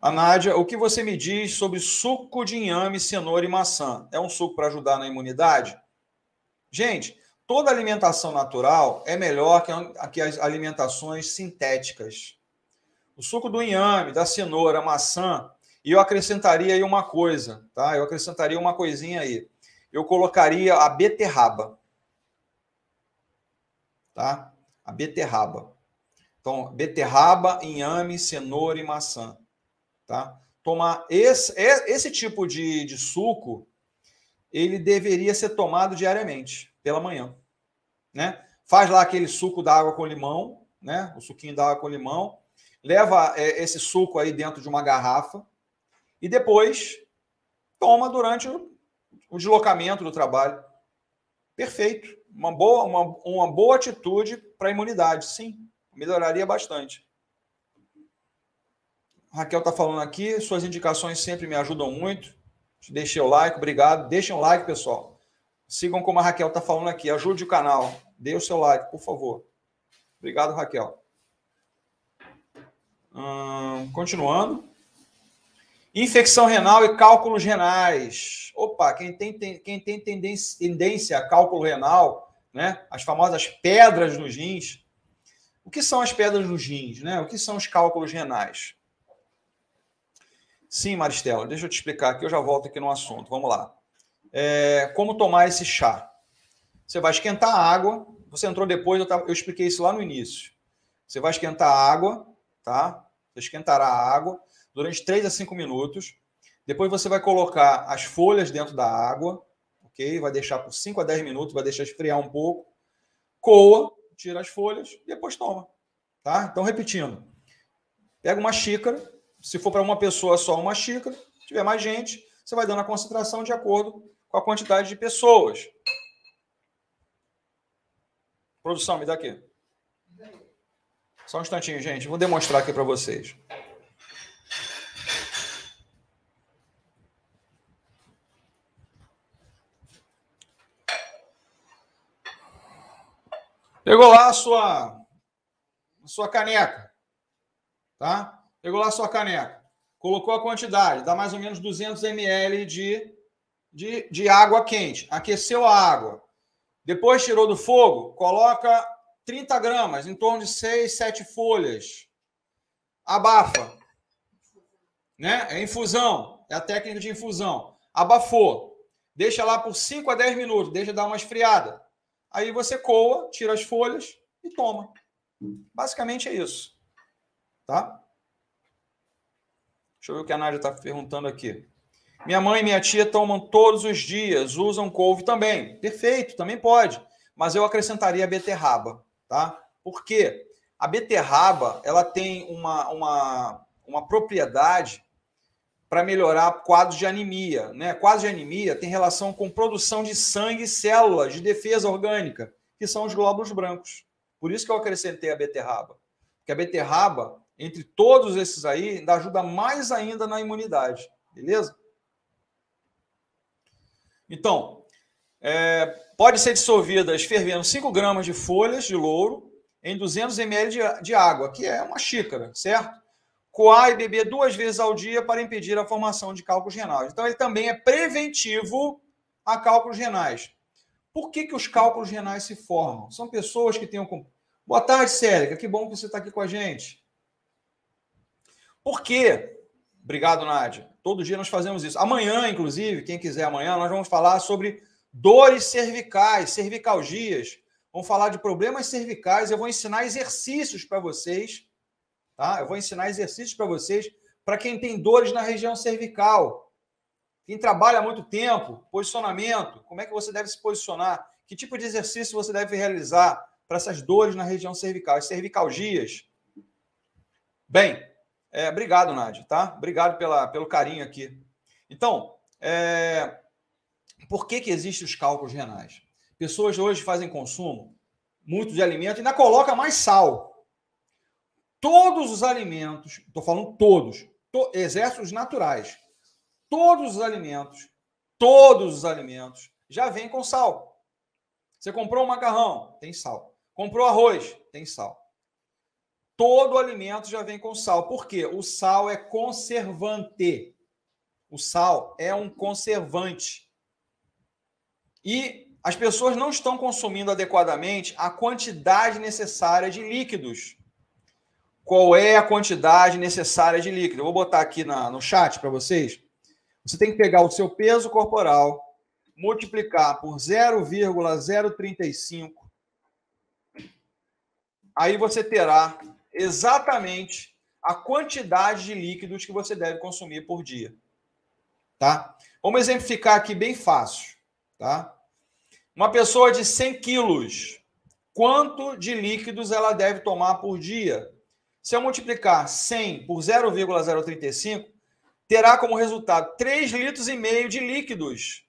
A Nádia, o que você me diz sobre suco de inhame, cenoura e maçã? É um suco para ajudar na imunidade? Gente, toda alimentação natural é melhor que as alimentações sintéticas. O suco do inhame, da cenoura, maçã, e eu acrescentaria aí uma coisa, tá? Eu acrescentaria uma coisinha aí. Eu colocaria a beterraba, tá? A beterraba. Então, beterraba, inhame, cenoura e maçã, tá? Tomar esse tipo de suco, ele deveria ser tomado diariamente, pela manhã, né? Faz lá aquele suco da água com limão, né? O suquinho da água com limão, leva esse suco aí dentro de uma garrafa e depois toma durante o deslocamento do trabalho. Perfeito. Uma boa atitude para a imunidade, sim. Melhoraria bastante. Raquel está falando aqui, suas indicações sempre me ajudam muito. Deixei o like, obrigado. Deixem o like, pessoal. Sigam como a Raquel está falando aqui. Ajude o canal. Dê o seu like, por favor. Obrigado, Raquel. Continuando. Infecção renal e cálculos renais. Opa, quem tem tendência a cálculo renal, né? As famosas pedras nos rins. O que são as pedras nos rins, né? O que são os cálculos renais? Sim, Maristela, deixa eu te explicar aqui, eu já volto aqui no assunto. Vamos lá. Como tomar esse chá? Você vai esquentar a água. Você entrou depois, eu expliquei isso lá no início. Você vai esquentar a água, tá? Você esquentará a água durante 3 a 5 minutos. Depois você vai colocar as folhas dentro da água, ok? Vai deixar por 5 a 10 minutos, vai deixar esfriar um pouco. Coa, tira as folhas e depois toma, tá? Então, repetindo. Pega uma xícara, se for para uma pessoa só, uma xícara. Se tiver mais gente, você vai dando a concentração de acordo com a quantidade de pessoas. Produção, me dá aqui. Só um instantinho, gente. Vou demonstrar aqui para vocês. Pegou lá a sua caneca, tá? Pegou lá a sua caneca. Colocou a quantidade, dá mais ou menos 200 ml de água quente. Aqueceu a água. Depois tirou do fogo, coloca 30 gramas, em torno de 6, 7 folhas. Abafa. Né? É infusão. É a técnica de infusão. Abafou. Deixa lá por 5 a 10 minutos. Deixa dar uma esfriada. Aí você coa, tira as folhas e toma. Basicamente é isso. Tá? Deixa eu ver o que a Nádia está perguntando aqui. Minha mãe e minha tia tomam todos os dias, usam couve também. Perfeito, também pode. Mas eu acrescentaria a beterraba, tá? Por quê? A beterraba, ela tem uma propriedade para melhorar quadros de anemia, né? Quadros de anemia tem relação com produção de sangue e células de defesa orgânica, que são os glóbulos brancos. Por isso que eu acrescentei a beterraba. Porque a beterraba, entre todos esses aí, ainda ajuda mais ainda na imunidade. Beleza? Então, pode ser dissolvidas fervendo 5 gramas de folhas de louro em 200 ml de água, que é uma xícara, certo? Coar e beber 2 vezes ao dia para impedir a formação de cálculos renais. Então, ele também é preventivo a cálculos renais. Por que os cálculos renais se formam? São pessoas que têm Boa tarde, Célica. Que bom que você está aqui com a gente. Por quê? Obrigado, Nádia. Todo dia nós fazemos isso. Amanhã, inclusive, quem quiser amanhã, nós vamos falar sobre dores cervicais, cervicalgias. Vamos falar de problemas cervicais. Eu vou ensinar exercícios para vocês. Tá? Eu vou ensinar exercícios para vocês para quem tem dores na região cervical. Quem trabalha há muito tempo, posicionamento, como é que você deve se posicionar? Que tipo de exercício você deve realizar para essas dores na região cervical, as cervicalgias? Bem, obrigado, Nádia, tá? Obrigado pelo carinho aqui. Então, por que existem os cálculos renais? Pessoas hoje fazem consumo muito de alimento e ainda colocam mais sal. Todos os alimentos, estou falando todos, exércitos naturais, todos os alimentos já vêm com sal. Você comprou um macarrão, tem sal. Comprou arroz, tem sal. Todo alimento já vem com sal. Por quê? O sal é conservante. O sal é um conservante. E as pessoas não estão consumindo adequadamente a quantidade necessária de líquidos. Qual é a quantidade necessária de líquido? Eu vou botar aqui no chat para vocês. Você tem que pegar o seu peso corporal, multiplicar por 0,035. Aí você terá exatamente a quantidade de líquidos que você deve consumir por dia. Tá? Vamos exemplificar aqui bem fácil. Tá? Uma pessoa de 100 quilos, quanto de líquidos ela deve tomar por dia? Se eu multiplicar 100 por 0,035, terá como resultado 3,5 litros de líquidos.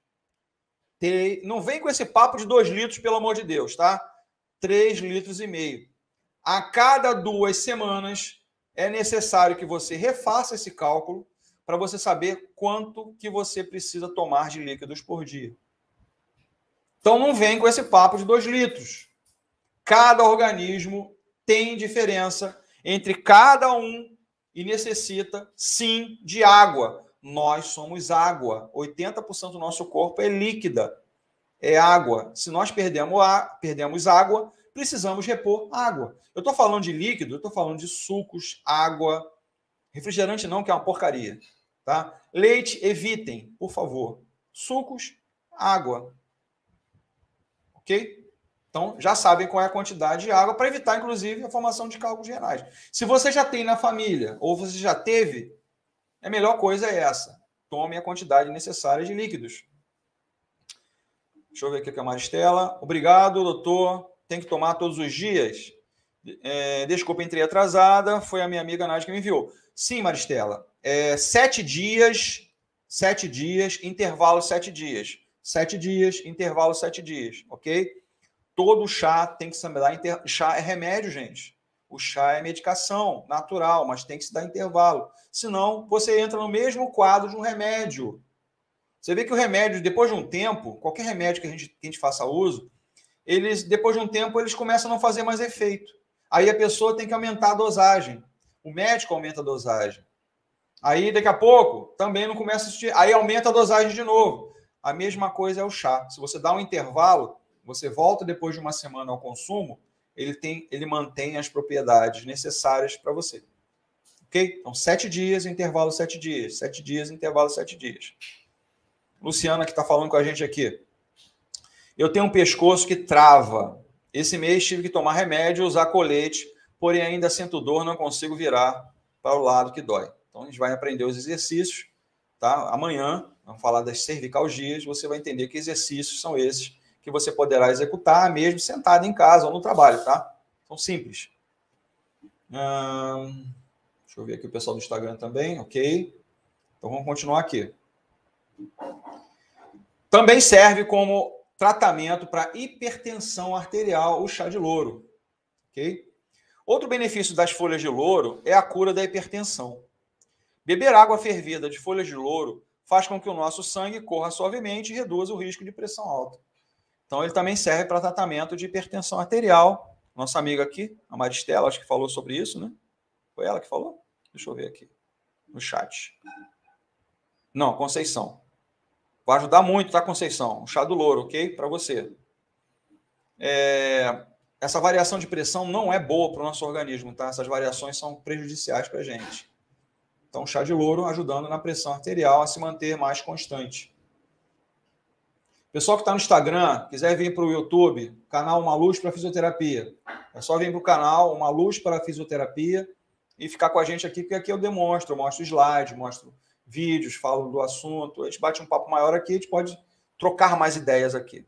Não vem com esse papo de 2 litros, pelo amor de Deus, tá? 3,5 litros. A cada 2 semanas é necessário que você refaça esse cálculo para você saber quanto que você precisa tomar de líquidos por dia. Então não vem com esse papo de 2 litros. Cada organismo tem diferença entre cada um e necessita, sim, de água. Nós somos água. 80% do nosso corpo é líquida, é água. Se nós perdemos água, precisamos repor água. Eu estou falando de líquido, eu estou falando de sucos, água, refrigerante não, que é uma porcaria. Tá? Leite, evitem, por favor. Sucos, água. Ok? Então, já sabem qual é a quantidade de água para evitar, inclusive, a formação de cálculos renais. Se você já tem na família ou você já teve, a melhor coisa é essa. Tome a quantidade necessária de líquidos. Deixa eu ver aqui com a Maristela. Obrigado, doutor. Tem que tomar todos os dias? Desculpa, entrei atrasada. Foi a minha amiga Nádia que me enviou. Sim, Maristela. 7 dias, intervalo 7 dias. 7 dias, intervalo 7 dias, ok? Todo chá tem que se dar intervalo. Chá é remédio, gente. O chá é medicação natural, mas tem que se dar intervalo. Senão, você entra no mesmo quadro de um remédio. Você vê que o remédio, depois de um tempo, qualquer remédio que a gente faça uso, depois de um tempo, eles começam a não fazer mais efeito. Aí a pessoa tem que aumentar a dosagem. O médico aumenta a dosagem. Aí, daqui a pouco, também não começa a assistir. Aí aumenta a dosagem de novo. A mesma coisa é o chá. Se você dá um intervalo, você volta depois de uma semana ao consumo, ele mantém as propriedades necessárias para você. Ok? Então, 7 dias, intervalo 7 dias. 7 dias, intervalo 7 dias. Luciana, que está falando com a gente aqui. Eu tenho um pescoço que trava. Esse mês tive que tomar remédio, usar colete, porém ainda sinto dor, não consigo virar para o lado que dói. Então, a gente vai aprender os exercícios. Tá? Amanhã, vamos falar das cervicalgias, você vai entender que exercícios são esses que você poderá executar mesmo sentado em casa ou no trabalho, tá? São simples. Deixa eu ver aqui o pessoal do Instagram também, ok? Então, vamos continuar aqui. Também serve como tratamento para hipertensão arterial, o chá de louro, ok? Outro benefício das folhas de louro é a cura da hipertensão. Beber água fervida de folhas de louro faz com que o nosso sangue corra suavemente e reduza o risco de pressão alta. Então, ele também serve para tratamento de hipertensão arterial. Nossa amiga aqui, a Maristela, acho que falou sobre isso, né? Foi ela que falou? Deixa eu ver aqui no chat. Não, Conceição. Vai ajudar muito, tá, Conceição? O chá do louro, ok? Para você. Essa variação de pressão não é boa para o nosso organismo, tá? Essas variações são prejudiciais para a gente. Então, chá de louro ajudando na pressão arterial a se manter mais constante. Pessoal que está no Instagram, quiser vir para o YouTube, canal Uma Luz para Fisioterapia. É só vir para o canal Uma Luz para Fisioterapia e ficar com a gente aqui, porque aqui eu mostro slides, mostro vídeos, falo do assunto. A gente bate um papo maior aqui, a gente pode trocar mais ideias aqui.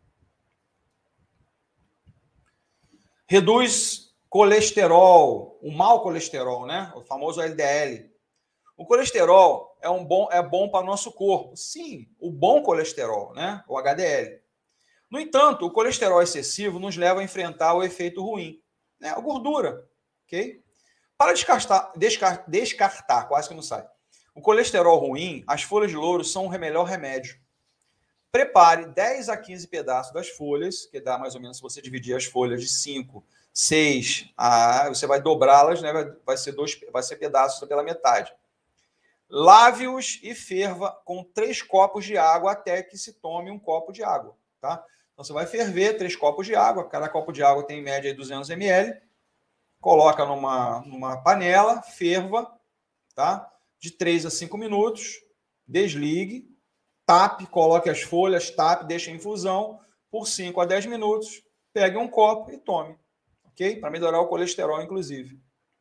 Reduz colesterol, o mau colesterol, né? O famoso LDL. O colesterol é bom para o nosso corpo. Sim, o bom colesterol, né? O HDL. No entanto, o colesterol excessivo nos leva a enfrentar o efeito ruim, né? A gordura, ok? Para descartar, quase que não sai. O colesterol ruim, as folhas de louro são o melhor remédio. Prepare 10 a 15 pedaços das folhas, que dá mais ou menos, se você dividir as folhas de 5, 6, você vai dobrá-las, né? Vai ser pedaços pela metade. Lave-os e ferva com 3 copos de água até que se tome um copo de água, tá? Então, você vai ferver 3 copos de água, cada copo de água tem em média 200 ml, coloca numa panela, ferva, tá? De 3 a 5 minutos, desligue, tape, coloque as folhas, tape, deixe em infusão por 5 a 10 minutos, pegue um copo e tome, ok? Para melhorar o colesterol, inclusive.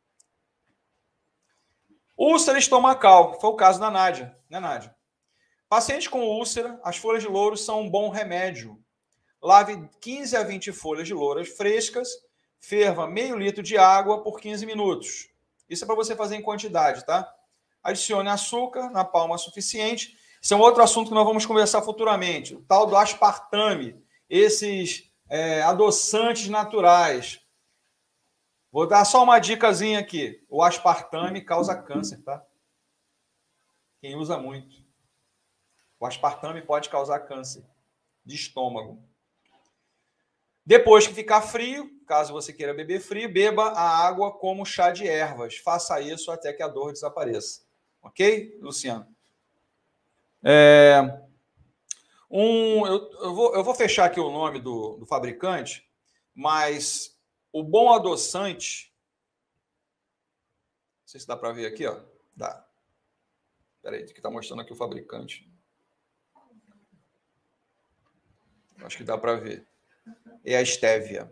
Úlcera estomacal, foi o caso da Nádia, né, Nádia? Paciente com úlcera, as folhas de louro são um bom remédio. Lave 15 a 20 folhas de louras frescas, ferva meio litro de água por 15 minutos. Isso é para você fazer em quantidade, tá? Adicione açúcar na palma suficiente. Isso é um outro assunto que nós vamos conversar futuramente. O tal do aspartame, esses adoçantes naturais. Vou dar só uma dicasinha aqui. O aspartame causa câncer, tá? Quem usa muito. O aspartame pode causar câncer de estômago. Depois que ficar frio, caso você queira beber frio, beba a água como chá de ervas. Faça isso até que a dor desapareça. Ok, Luciano? Eu vou fechar aqui o nome do fabricante, mas o bom adoçante... Não sei se dá para ver aqui, ó. Dá. Espera aí, que está mostrando aqui o fabricante. Acho que dá para ver. É a estévia,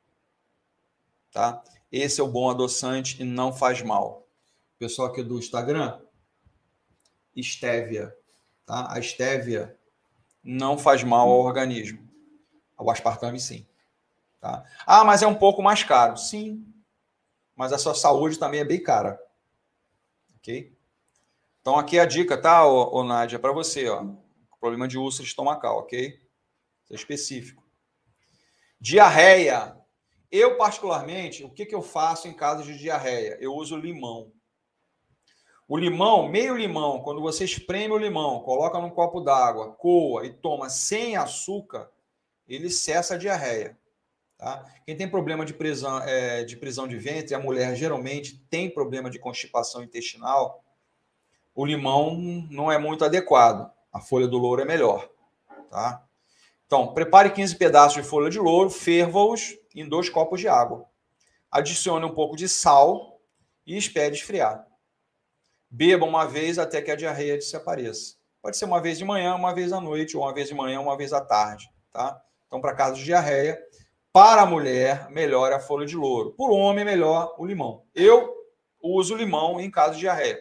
tá? Esse é o bom adoçante e não faz mal. Pessoal aqui do Instagram, estévia, tá? A estévia não faz mal ao organismo. O aspartame, sim. Tá? Ah, mas é um pouco mais caro. Sim, mas a sua saúde também é bem cara. Ok? Então, aqui a dica, tá, ô Nádia, para você, ó. Problema de úlcera estomacal, ok? Isso é específico. Diarreia. Eu, particularmente, o que eu faço em caso de diarreia? Eu uso limão. O limão, meio limão, quando você espreme o limão, coloca num copo d'água, coa e toma sem açúcar, ele cessa a diarreia. Tá? Quem tem problema de prisão de ventre, a mulher geralmente tem problema de constipação intestinal, o limão não é muito adequado. A folha do louro é melhor. Tá? Então, prepare 15 pedaços de folha de louro, ferva-os em 2 copos de água. Adicione um pouco de sal e espere esfriar. Beba uma vez até que a diarreia desapareça. Pode ser uma vez de manhã, uma vez à noite, ou uma vez de manhã, uma vez à tarde. Tá? Então, para casos de diarreia, para a mulher, melhor a folha de louro. Para o homem, melhor o limão. Eu uso limão em caso de diarreia.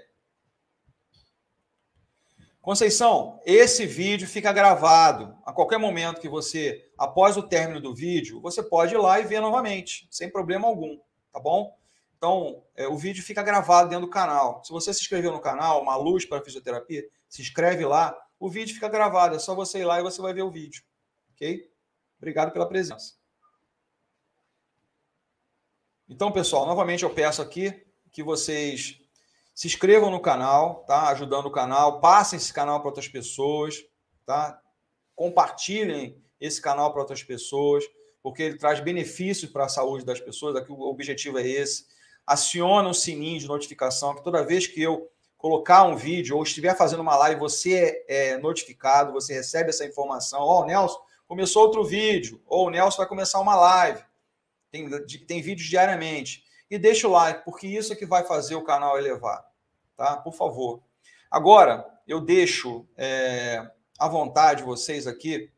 Conceição, esse vídeo fica gravado. A qualquer momento que você, após o término do vídeo, você pode ir lá e ver novamente, sem problema algum, tá bom? Então, o vídeo fica gravado dentro do canal. Se você se inscreveu no canal, Uma Luz para a Fisioterapia, se inscreve lá, o vídeo fica gravado. É só você ir lá e você vai ver o vídeo, ok? Obrigado pela presença. Então, pessoal, novamente eu peço aqui que vocês se inscrevam no canal, tá? Ajudando o canal, passem esse canal para outras pessoas, tá? Compartilhem esse canal para outras pessoas, porque ele traz benefícios para a saúde das pessoas. Aqui o objetivo é esse. Aciona o sininho de notificação, que toda vez que eu colocar um vídeo ou estiver fazendo uma live, você é notificado, você recebe essa informação. Ó, o Nelson começou outro vídeo, ou o Nelson vai começar uma live. Tem vídeos diariamente. E deixa o like, porque isso é que vai fazer o canal elevar. Tá? Por favor. Agora, eu deixo à vontade vocês aqui